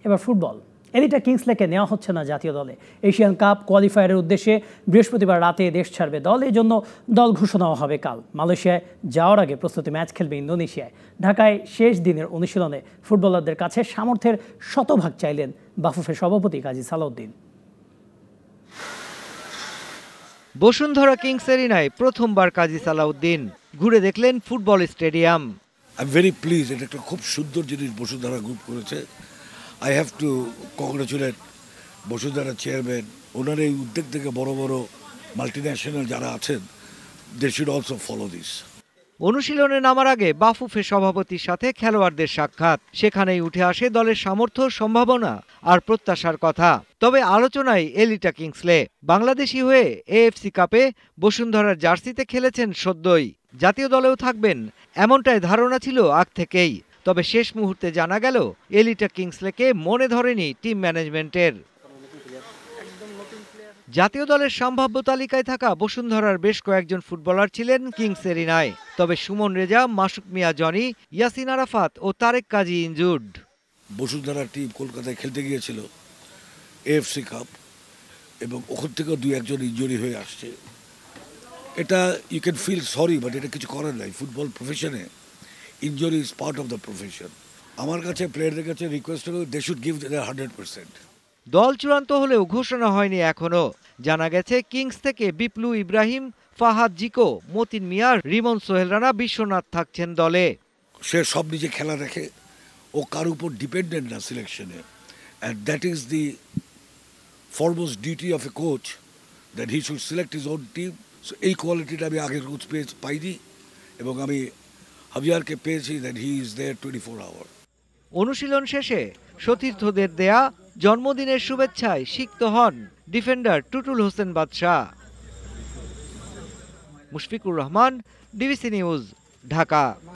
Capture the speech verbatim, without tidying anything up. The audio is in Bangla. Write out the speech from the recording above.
এবার ফুটবল। এলিটা কিংসলেকে নেওয়া হচ্ছে না জাতীয় দলে। এশিয়ান কাপ কোয়ালিফায়ারের উদ্দেশ্যে বৃহস্পতিবার রাতে দেশ ছাড়বে দল। এই জন্য দল ঘোষণাও হবে কাল। মালয়েশিয়ায় যাওয়ার আগে প্রস্তুতি ম্যাচ খেলবে ইন্দোনেশিয়ায়। ঢাকায় শেষ দিনের অনুশীলনে ফুটবলারদের কাছে সামর্থ্যের শতভাগ চাইলেন বাফুফের সভাপতি কাজী সালাউদ্দিন। বসুন্ধরা কিংস এরিনায় প্রথমবার কাজী সালাউদ্দিন ঘুরে দেখলেন football stadium. I am very please, এটা একটা খুব সুন্দর জিনিস বসুন্ধরা গ্রুপ করেছে। I have to congratulate Bashundhara chairman. ওনার এই উদ্যোগ থেকে বড় বড় মাল্টিন্যাশনাল যারা আছেন, they should also follow this. অনুশীলনে নামার আগে বাফুফে সভাপতির সাথে খেলোয়াড়দের সাক্ষাৎ। সেখানেই উঠে আসে দলের সামর্থ্য, সম্ভাবনা আর প্রত্যাশার কথা। তবে আলোচনায় এলিটা কিংসলে। বাংলাদেশি হয়ে এএফসি কাপে বসুন্ধরার জার্সিতে খেলেছেন সদ্যই। জাতীয় দলেও থাকবেন এমনটাই ধারণা ছিল আগ থেকেই। তবে শেষ মুহূর্তে জানা গেল এলিটা কিংসলেকে মনে ধরেনি টিম ম্যানেজমেন্টের। জাতীয় দলের সম্ভাব্য তালিকায় থাকা বসুন্ধরার বেশ কয়েকজন ফুটবলার ছিলেন কিংস এরিনায়। তবে সুমন রেজা, মাসুক মিয়া জনি, ইয়াসিন আরাফাত ও তারেক কাজী ইনজুর্ড। বসুন্ধরা টিম কলকাতায় খেলতে গিয়েছিল এএফসি কাপ, এবং ওখান থেকেও দুই একজন ইনজুরি হয়ে আসছে। এটা you can feel sorry, but এটা কিছু করার নাই। ফুটবল প্রফেশনে injury is part of the profession. আমার কাছে প্লেয়ারদের কাছে রিকোয়েস্ট হলো they should give their hundred percent. দল চূড়ান্ত হলেও ঘোষণা হয়নি এখনো। জানা গেছে কিংস থেকে বিপ্লু ইব্রাহিম, ফাহাদ জিকো, মতিন মিয়া, রিমন সোহেল রানা, বিশ্বনাথ থাকছেন দলে। সে সব নিজে খেলা দেখে, ও কার উপর ডিপেন্ডেন্ট না সিলেকশনে। And that is the foremost duty of a coach, that he should select his own team. So এই কোয়ালিটিটা আমি আগের কোচ পেয়ে পাইনি, এবং আমি হাবিয়ারকে পেয়েছি, that he is there twenty four hour. অনুশীলন শেষে সতীর্থদের দেয়া জন্মদিনের শুভেচ্ছায় সিক্ত হন defender Tutul Hossain Badshah. Mushfiqur Rahman, DBC news, Dhaka.